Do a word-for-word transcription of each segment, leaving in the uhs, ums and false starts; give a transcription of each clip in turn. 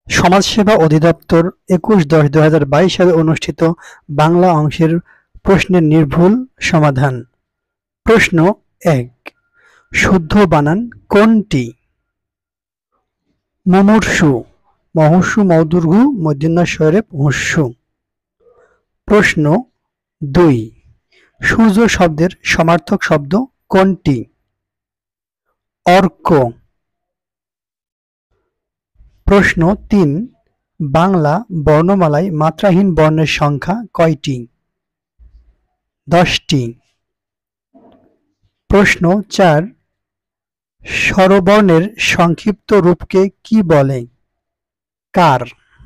সমাজসেবা অধিদপ্তর একুশ দশ দুই হাজার বাইশ সালে অনুষ্ঠিত বাংলা অংশের প্রশ্নের নির্ভুল সমাধান। প্রশ্ন এক, শুদ্ধ বানান কোনটি? মুমূর্ষু, মহর্ষু মৌদুর্ঘু মূর্ধন্য স্বরে মুমূর্ষু। প্রশ্ন দুই, সূর্য শব্দের সমার্থক শব্দ কোনটি? অর্ক। প্রশ্ন তিন, বাংলা বর্ণমালায় মাত্রাহীন বর্ণের সংখ্যা কয়টি? দশটি। প্রশ্ন চার, স্বরবর্ণের সংক্ষিপ্ত রূপকে কি বলে? কার।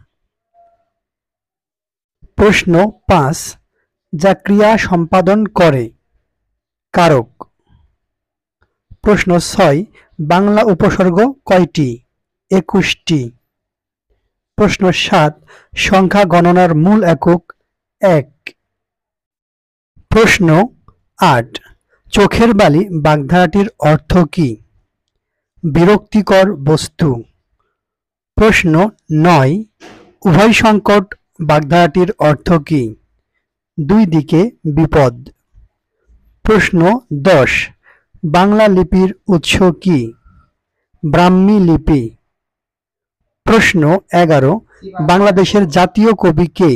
প্রশ্ন পাঁচ, যা ক্রিয়া সম্পাদন করে? কারক। প্রশ্ন ছয়, বাংলা উপসর্গ কয়টি? একুশটি। প্রশ্ন সাত, সংখ্যা গণনার মূল একক এক। প্রশ্ন আট, চোখের বালি বাগধারাটির অর্থ কি? বিরক্তিকর বস্তু। প্রশ্ন নয়, উভয় সংকট বাগধারাটির অর্থ কি? দুই দিকে বিপদ। প্রশ্ন দশ, বাংলা লিপির উৎস কি? ব্রাহ্মী লিপি। প্রশ্ন এগারো, বাংলাদেশের জাতীয় কবি কে?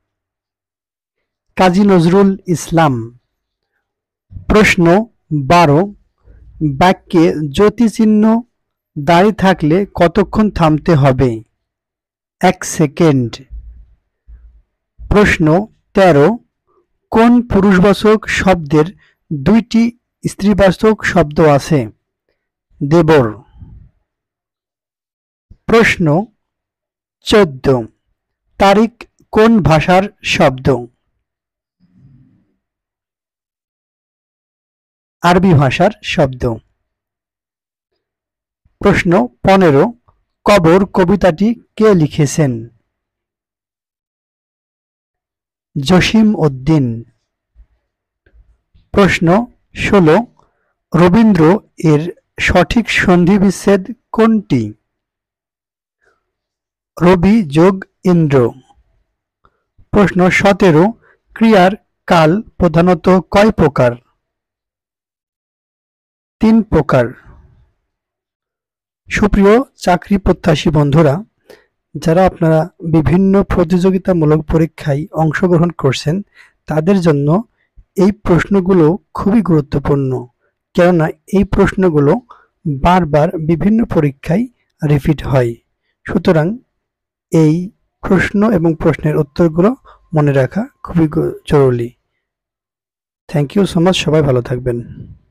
কাজী নজরুল ইসলাম। প্রশ্ন বারো, বাক্যে জ্যোতিচিহ্ন দাঁড়িয়ে থাকলে কতক্ষণ থামতে হবে? এক সেকেন্ড। প্রশ্ন তেরো, কোন পুরুষবাচক শব্দের দুইটি স্ত্রীবাচক শব্দ আছে? দেবর। প্রশ্ন চোদ্দ, তারিখ কোন ভাষার শব্দ? আরবি ভাষার শব্দ। প্রশ্ন পনেরো, কবর কবিতাটি কে লিখেছেন? জসিম উদ্দিন। প্রশ্ন ষোলো, রবীন্দ্র এর সঠিক সন্ধি বিচ্ছেদ কোনটি? রবি যোগ ইন্দ্র। প্রশ্ন সতেরো, ক্রিয়ার কাল প্রধানত কয় প্রকার? তিন প্রকার। সুপ্রিয় চাকরি প্রত্যাশী বন্ধুরা, যারা আপনারা বিভিন্ন প্রতিযোগিতামূলক পরীক্ষায় অংশগ্রহণ করছেন, তাদের জন্য এই প্রশ্নগুলো খুবই গুরুত্বপূর্ণ, কেননা এই প্রশ্নগুলো বারবার বিভিন্ন পরীক্ষায় রিপিট হয়। সুতরাং এই প্রশ্ন এবং প্রশ্নের উত্তরগুলো মনে রাখা খুবই জরুরি। থ্যাংক ইউ সো মাচ, সবাই ভালো থাকবেন।